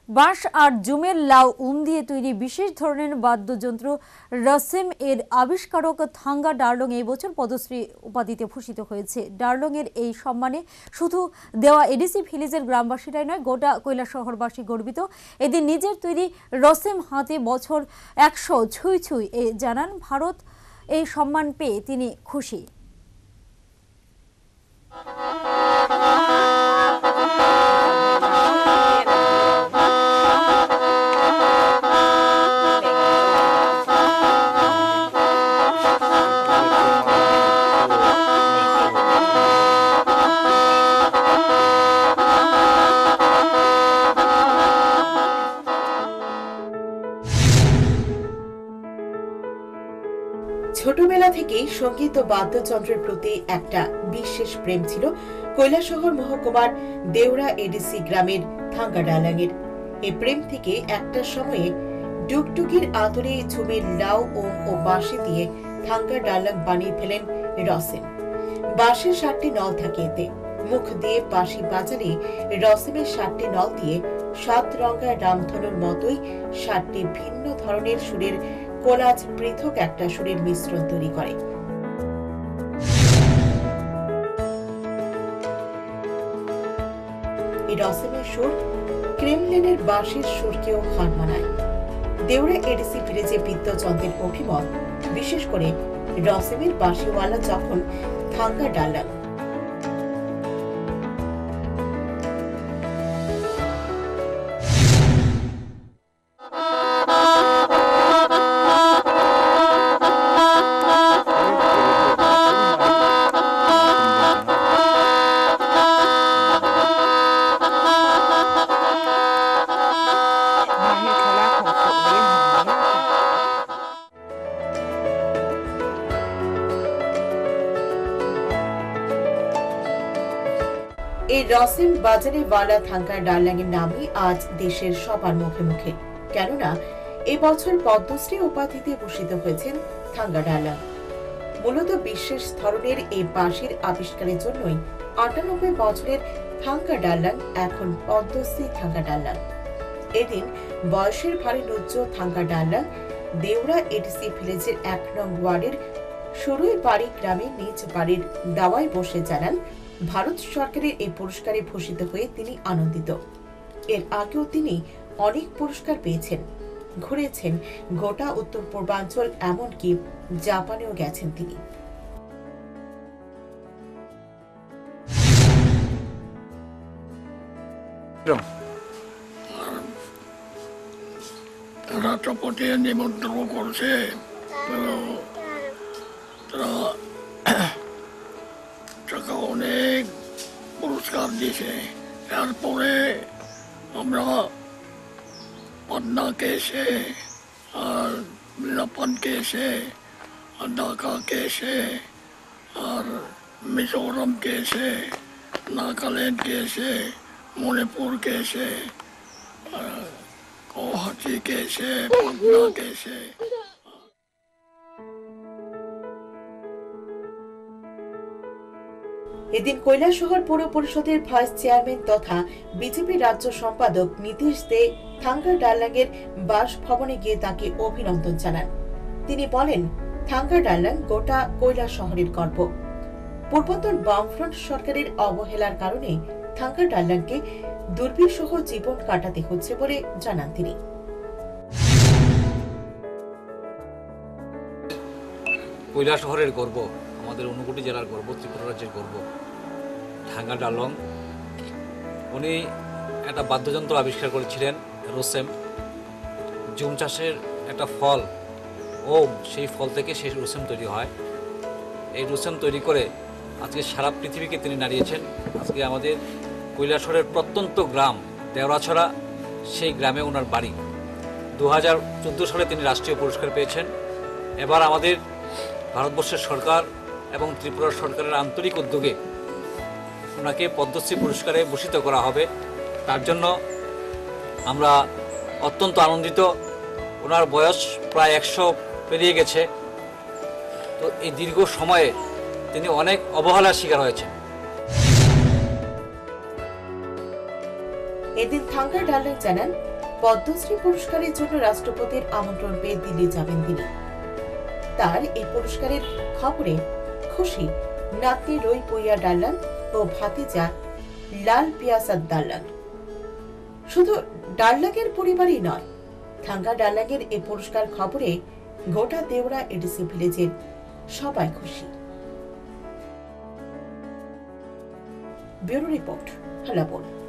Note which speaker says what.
Speaker 1: বাঁশ আর জুমের লাউ দিয়ে তৈরি বিশেষ ধরনের বাদ্যযন্ত্র রসেম এর আবিষ্কারক থাঙ্গা ডার্লং এই বছর পদ্মশ্রী উপাধিতে ভূষিত হয়েছে। ডার্লং এর এই সম্মানে শুধু দেওয়া এডিসি ভিলেজের গ্রামবাসীরাই নয়, গোটা কৈলাসহরবাসী গর্বিত। এদিন নিজের তৈরি রসেম হাতে বছর 100 ছুঁই ছুঁই জানান ভারত। এই সম্মান পেয়ে তিনি খুশি।
Speaker 2: ছোটবেলা থেকেই সঙ্গীত ও বাদ্যযন্ত্রের প্রতি একটা বিশেষ প্রেম ছিল কৈলাসহর মহকুমার দেওরা এডিসি গ্রামের থাঙ্গা ডার্লংয়ের। এই প্রেম থেকে একটা সময়ে ডুগডুগির আদরে ঝুমের লাউ ও বাঁশি দিয়ে থাঙ্গা ডার্লং বানিয়ে ফেলেন রসেম। বাঁশের 7টি নল থাকে এতে। মুখ দিয়ে বাঁশি বাজালে রসেমের 7টি নল দিয়ে 7 রঙা রামধনুর মতোই 7টি ভিন্ন ধরনের সুরের কোলাজ পৃথক একটা সুরের মিশ্রণ তৈরি করে। এই রসেমের সুর ক্রেমলিনের বাঁশির সুরকেও হার মানায়। দেওরা এডিসি ভিলেজে বিদ্যযন্ত্রের অভিমত, বিশেষ করে রসেমের বাঁশিওয়ালা যখন থাঙ্গা ডার্লং। এই রসেম বাজারে ওয়ালা থাঙ্গা ডার্লং এর নামই আজ দেশের সবার মুখে মুখে। কেননা এবছর পদ্মশ্রী উপাধিতে ভূষিত হয়েছেন থাঙ্গা ডার্লং। মূলত বিশেষ ধরনের এই বাঁশির আবিষ্কারের জন্যই 98 বছরের থাঙ্গা ডার্লং এখন পদ্মশ্রী থাঙ্গা ডার্লং। এদিন বয়সের ভারে নুজ্জ থাঙ্গা ডার্লং দেওরা এডিসি ভিলেজের 1 নং ওয়ার্ডের সরুই বাড়ি গ্রামে নিজ বাড়ির দাওয়ায় বসে জানান ভারত সরকারের এই পুরস্কারে ভূষিত হয়ে তিনি আনন্দিত। এর আগেও তিনি অনেক পুরস্কার পেয়েছেন, ঘুরেছেন গোটা উত্তর পূর্বাঞ্চল, এমনকি জাপানেও গেছেন তিনি।
Speaker 3: রাষ্ট্রপতি নিমন্ত্রণ করছে, তারা অনেক পুরস্কার দিয়েছে। তারপরে আমরা পাটনাকে এসে আর মিরাপানকে এসে আর ঢাকাকে এসে আর মিজোরামকে এসে নাগাল্যান্ডকে এসে মণিপুরকে এসে গুয়াহাটিকে এসে পাটনাকে এসে।
Speaker 2: এদিন কৈলাসহর পৌর পরিষদের ভাইস চেয়ারম্যান তথা বিজেপি রাজ্য সম্পাদক নীতিশ দে থাঙ্গা ডার্লং এর বাসভবনে গিয়ে তাকে অভিনন্দন জানান। তিনি বলেন, থাঙ্গা ডার্লং গোটা কৈলাসহরের গর্ব। পূর্বতন বামফ্রন্ট সরকারের অবহেলার কারণে থাঙ্গা ডার্লংকে দুর্বিষহ জীবন কাটাতে হচ্ছে বলে জানান তিনি।
Speaker 4: কৈলাসহরের গর্ব, আমাদের ঊনকোটি জেলার গর্ব, ত্রিপুরা রাজ্যের গর্ব থাঙ্গা ডার্লং। উনি একটা বাদ্যযন্ত্র আবিষ্কার করেছিলেন রসেম। জুম চাষের একটা ফল, সেই ফল থেকে সেই রসেম তৈরি হয়। এই রসেম তৈরি করে আজকে সারা পৃথিবীকে তিনি নাড়িয়েছেন। আজকে আমাদের কৈলাসহরের প্রত্যন্ত গ্রাম দেওরাছড়া, সেই গ্রামে ওনার বাড়ি। 2014 সালে তিনি রাষ্ট্রীয় পুরস্কার পেয়েছেন। এবার আমাদের ভারতবর্ষের সরকার এবং ত্রিপুরা সরকারের আন্তরিক উদ্যোগে ওনাকে পদ্মশ্রী পুরস্কারে ভূষিত করা হবে। তার জন্য আমরা অত্যন্ত আনন্দিত। ওনার বয়স প্রায় 100 পেরিয়ে গেছে। তো এই দীর্ঘ সময়ে তিনি অনেক অবহেলার শিকার হয়েছেন।
Speaker 2: এদিন থাঙ্গা ডার্লং জানান, পদ্মশ্রী পুরস্কারের জন্য রাষ্ট্রপতির আমন্ত্রণ পেয়ে দিল্লি যাবেন তিনি। তার এই পুরস্কারের খবরে খুশি নাতনি রই পুইয়া ডাল্লাং ও ভাতিজা লাল পিয়াসাদ ডাল্লাং। শুধু ডাল্লাংয়ের পরিবারই নয়, থাঙ্গা ডাল্লাংয়ের এই পুরস্কার খবরে গোটা দেওড়া এডিসি ভিলেজের সবাই খুশি। Bureau report, হালাবোল।